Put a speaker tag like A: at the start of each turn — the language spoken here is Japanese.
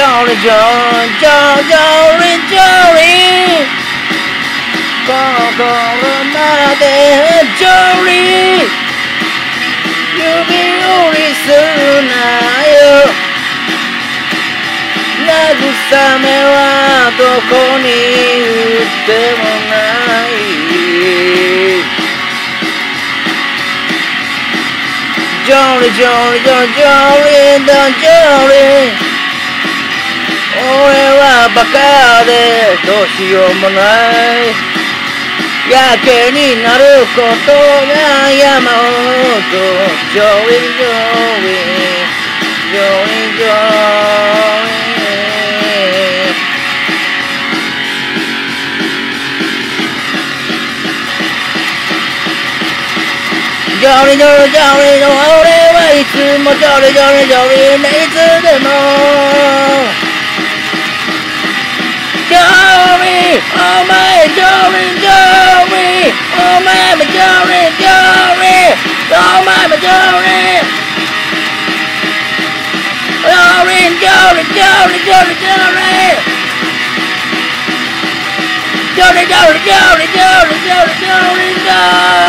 A: Jolly, jolly, jolly, jolly, jolly. 心までジョリー指折りすなよ慰めはどこに売ってもないジョリージョリージョリージョリーだジョリー俺はバカでどうしようもないやけになることが山ほどジョリジョリジョリジョリジョリジョリジョリの俺はいつもジョリジョリジョリねいつでもジョリお前ジョリジョリお前もジョリジョリお前もジョリジョリジョリジョリジョリジョリジョリジョリジョリジョリジョリジョリジョリ